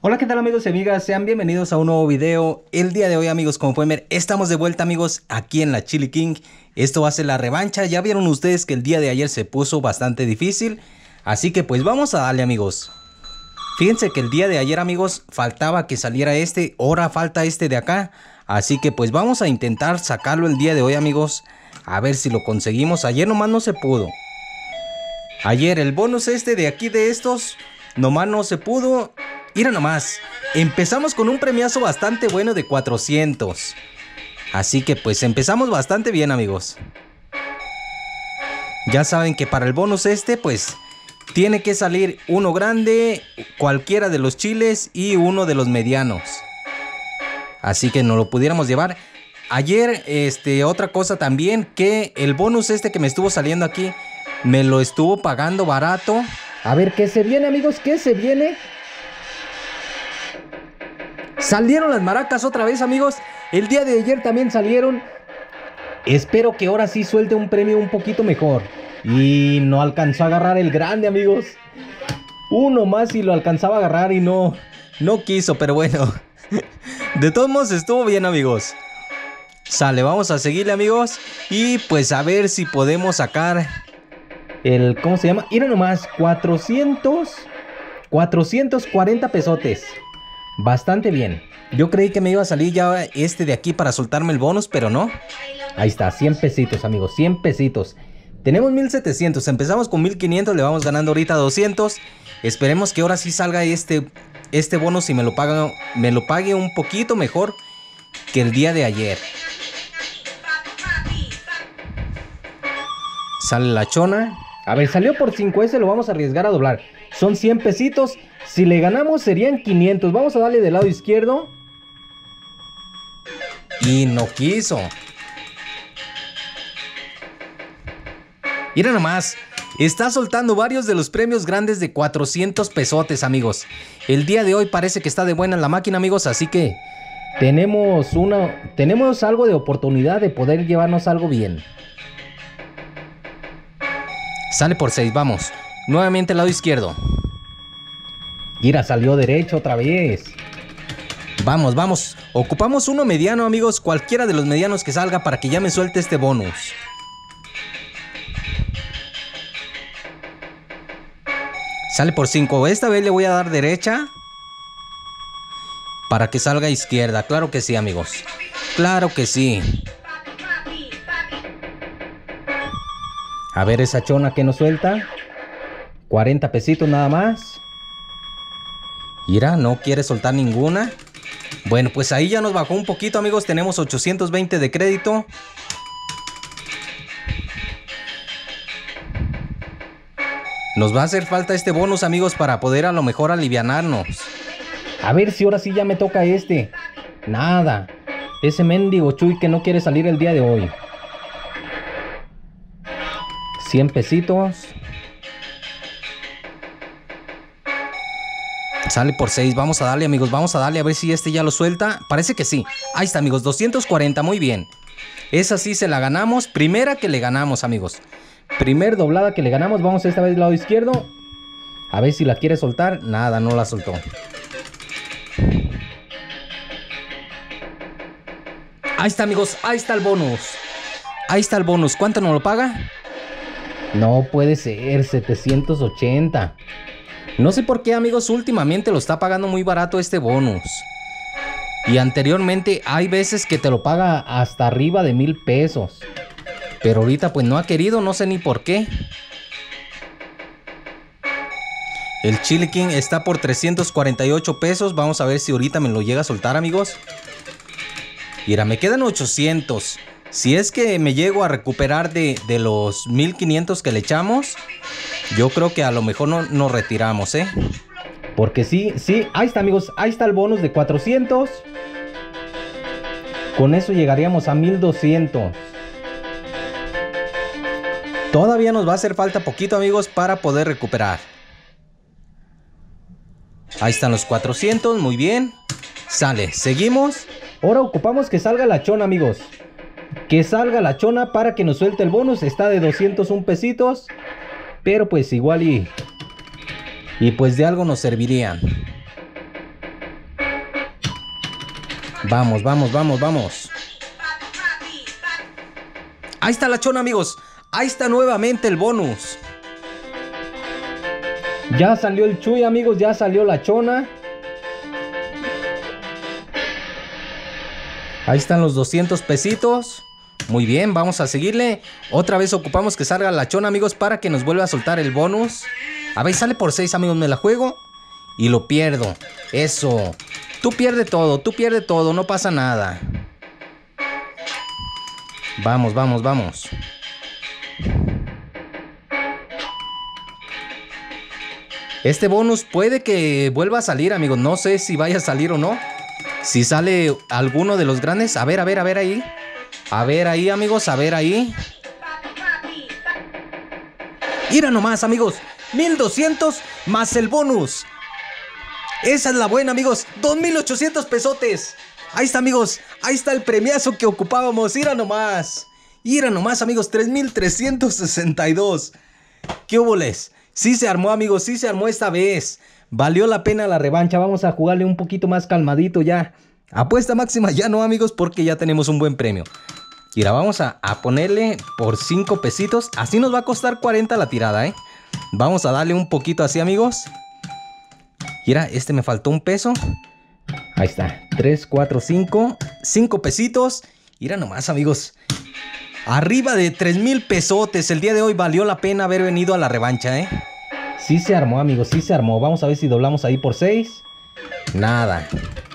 Hola, ¿qué tal amigos y amigas? Sean bienvenidos a un nuevo video. El día de hoy, amigos, como pueden ver, estamos de vuelta, amigos, aquí en la Chili King. Esto va a ser la revancha. Ya vieron ustedes que el día de ayer se puso bastante difícil, así que pues vamos a darle, amigos. Fíjense que el día de ayer, amigos, faltaba que saliera este, ahora falta este de acá. Así que pues vamos a intentar sacarlo el día de hoy, amigos. A ver si lo conseguimos. Ayer nomás no se pudo. Ayer el bonus este de aquí de estos nomás no se pudo. Mira nomás, empezamos con un premiazo bastante bueno de 400. Así que pues empezamos bastante bien, amigos. Ya saben que para el bonus este pues tiene que salir uno grande, cualquiera de los chiles y uno de los medianos. Así que no lo pudiéramos llevar. Ayer otra cosa también, que el bonus este que me estuvo saliendo aquí me lo estuvo pagando barato. A ver qué se viene, amigos, qué se viene. Salieron las maracas otra vez, amigos. El día de ayer también salieron. Espero que ahora sí suelte un premio un poquito mejor. Y no alcanzó a agarrar el grande, amigos. Uno más y lo alcanzaba a agarrar y no quiso, pero bueno. De todos modos estuvo bien, amigos. Sale, vamos a seguirle, amigos. Y pues a ver si podemos sacar el, ¿cómo se llama? Mira nomás, 440 pesotes. Bastante bien. Yo creí que me iba a salir ya este de aquí para soltarme el bonus, pero no. Ahí está, 100 pesitos, amigos, 100 pesitos. Tenemos 1700, empezamos con 1500, le vamos ganando ahorita 200. Esperemos que ahora sí salga este bonus y me lo pague un poquito mejor que el día de ayer. Sale la chona. A ver, salió por 5S, lo vamos a arriesgar a doblar. Son 100 pesitos. Si le ganamos serían 500. Vamos a darle del lado izquierdo. Y no quiso. Mira nomás. Está soltando varios de los premios grandes de 400 pesotes, amigos. El día de hoy parece que está de buena la máquina, amigos. Así que tenemos algo de oportunidad de poder llevarnos algo bien. Sale por 6, vamos. Nuevamente al lado izquierdo. Mira, salió derecho otra vez. Vamos, vamos. Ocupamos uno mediano, amigos. Cualquiera de los medianos que salga para que ya me suelte este bonus. Sale por 5. Esta vez le voy a dar derecha para que salga izquierda. Claro que sí, amigos. Claro que sí. A ver esa chona que nos suelta. 40 pesitos nada más. Mira, no quiere soltar ninguna. Bueno, pues ahí ya nos bajó un poquito, amigos. Tenemos 820 de crédito. Nos va a hacer falta este bonus, amigos, para poder a lo mejor alivianarnos. A ver si ahora sí ya me toca este. Nada. Ese mendigo Chuy que no quiere salir el día de hoy. 100 pesitos. Sale por 6, vamos a darle, amigos, vamos a darle a ver si este ya lo suelta. Parece que sí, ahí está, amigos, 240, muy bien. Esa sí se la ganamos, primera que le ganamos, amigos. Primer doblada que le ganamos, vamos esta vez del lado izquierdo. A ver si la quiere soltar, nada, no la soltó. Ahí está, amigos, ahí está el bonus. Ahí está el bonus, ¿cuánto nos lo paga? No puede ser, 780. No sé por qué, amigos, últimamente lo está pagando muy barato este bonus. Y anteriormente hay veces que te lo paga hasta arriba de 1000 pesos. Pero ahorita pues no ha querido, no sé ni por qué. El Chili King está por 348 pesos. Vamos a ver si ahorita me lo llega a soltar, amigos. Mira, me quedan 800. Si es que me llego a recuperar de los 1500 que le echamos, yo creo que a lo mejor no nos retiramos, ¿eh? Porque sí, ahí está, amigos, ahí está el bonus de 400. Con eso llegaríamos a 1200. Todavía nos va a hacer falta poquito, amigos, para poder recuperar. Ahí están los 400, muy bien. Sale, seguimos. Ahora ocupamos que salga la chona, amigos. Que salga la chona para que nos suelte el bonus. Está de 201 pesitos. Pero pues igual y pues de algo nos servirían. Vamos, vamos, vamos, vamos. Ahí está la chona, amigos. Ahí está nuevamente el bonus. Ya salió el Chuy, amigos. Ya salió la chona. Ahí están los 200 pesitos. Muy bien, vamos a seguirle. Otra vez ocupamos que salga la chona, amigos, para que nos vuelva a soltar el bonus. A ver, sale por 6, amigos. Me la juego y lo pierdo. Eso. Tú pierdes todo, no pasa nada. Vamos, vamos, vamos. Este bonus puede que vuelva a salir, amigos. No sé si vaya a salir o no. Si sale alguno de los grandes. A ver, a ver, a ver ahí. A ver ahí, amigos, a ver ahí. Mira nomás, amigos. 1200 más el bonus. Esa es la buena, amigos. 2800 pesotes. Ahí está, amigos. Ahí está el premiazo que ocupábamos. Mira nomás. Mira nomás, amigos. 3362. ¿Qué huboles? Sí se armó, amigos. Sí se armó esta vez. Valió la pena la revancha. Vamos a jugarle un poquito más calmadito ya. Apuesta máxima ya no, amigos, porque ya tenemos un buen premio. Mira, vamos a ponerle por 5 pesitos. Así nos va a costar 40 la tirada, ¿eh? Vamos a darle un poquito así, amigos. Mira, este me faltó un peso. Ahí está. 3, 4, 5. 5 pesitos. Mira nomás, amigos. Arriba de 3000 pesotes. El día de hoy valió la pena haber venido a la revancha, ¿eh? Sí se armó, amigos. Sí se armó. Vamos a ver si doblamos ahí por 6. Nada.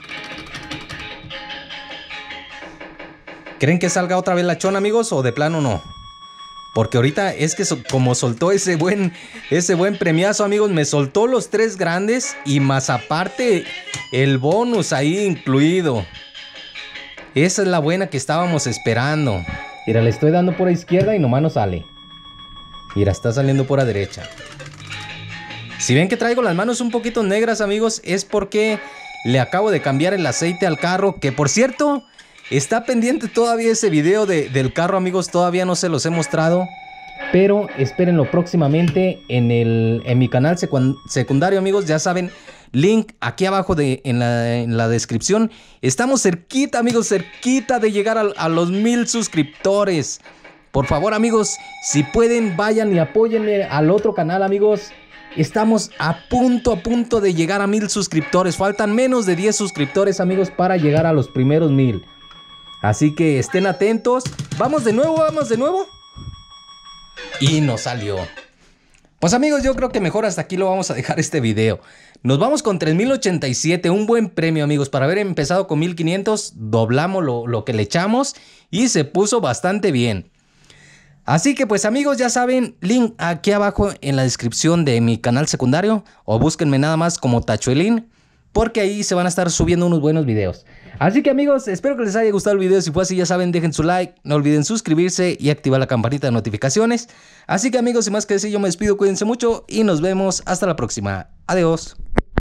¿Creen que salga otra vez la chona, amigos? ¿O de plano no? Porque ahorita es que como soltó ese buen premiazo, amigos, me soltó los 3 grandes y más aparte el bonus ahí incluido. Esa es la buena que estábamos esperando. Mira, le estoy dando por la izquierda y nomás no sale. Mira, está saliendo por la derecha. Si ven que traigo las manos un poquito negras, amigos, es porque le acabo de cambiar el aceite al carro. Que por cierto, está pendiente todavía ese video del carro, amigos. Todavía no se los he mostrado. Pero espérenlo próximamente en mi canal secundario, amigos. Ya saben, link aquí abajo en la descripción. Estamos cerquita, amigos, cerquita de llegar a los 1000 suscriptores. Por favor, amigos, si pueden, vayan y apóyenme al otro canal, amigos. Estamos a punto de llegar a 1000 suscriptores. Faltan menos de 10 suscriptores, amigos, para llegar a los primeros 1000. Así que estén atentos. Vamos de nuevo, vamos de nuevo. Y nos salió. Pues, amigos, yo creo que mejor hasta aquí lo vamos a dejar este video. Nos vamos con 3087, un buen premio, amigos. Para haber empezado con 1500, doblamos lo que le echamos y se puso bastante bien. Así que pues, amigos, ya saben, link aquí abajo en la descripción de mi canal secundario, o búsquenme nada más como Tachuelín, porque ahí se van a estar subiendo unos buenos videos. Así que, amigos, espero que les haya gustado el video. Si fue así, ya saben, dejen su like, no olviden suscribirse y activar la campanita de notificaciones. Así que, amigos, sin más que decir, yo me despido, cuídense mucho y nos vemos hasta la próxima. Adiós.